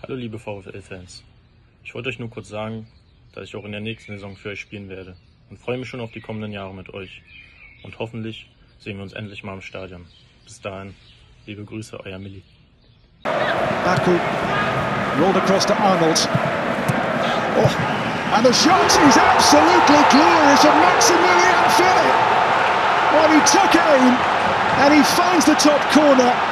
Hallo liebe VfL-Fans. Ich wollte euch nur kurz sagen, dass ich auch in der nächsten Saison für euch spielen werde und freue mich schon auf die kommenden Jahre mit euch. Und hoffentlich sehen wir uns endlich mal im Stadion. Bis dahin, liebe Grüße, euer Milli. Baku rolled across to Arnold. Oh, and the shot is absolutely glorious of Maximilian Philipp. Well, he took aim and he finds the top corner.